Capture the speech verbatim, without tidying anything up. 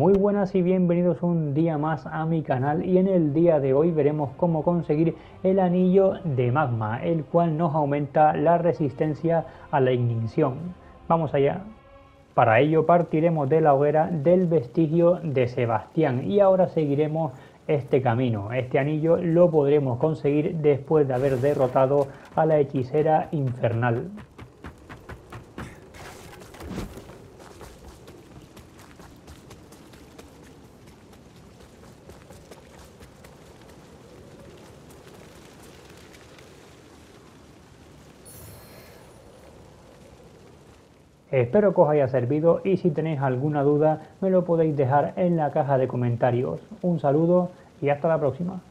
Muy buenas y bienvenidos un día más a mi canal, y en el día de hoy veremos cómo conseguir el anillo de magma, el cual nos aumenta la resistencia a la ignición. Vamos allá. Para ello partiremos de la hoguera del vestigio de Sebastián y ahora seguiremos este camino. Este anillo lo podremos conseguir después de haber derrotado a la hechicera infernal. Espero que os haya servido y si tenéis alguna duda me lo podéis dejar en la caja de comentarios. Un saludo y hasta la próxima.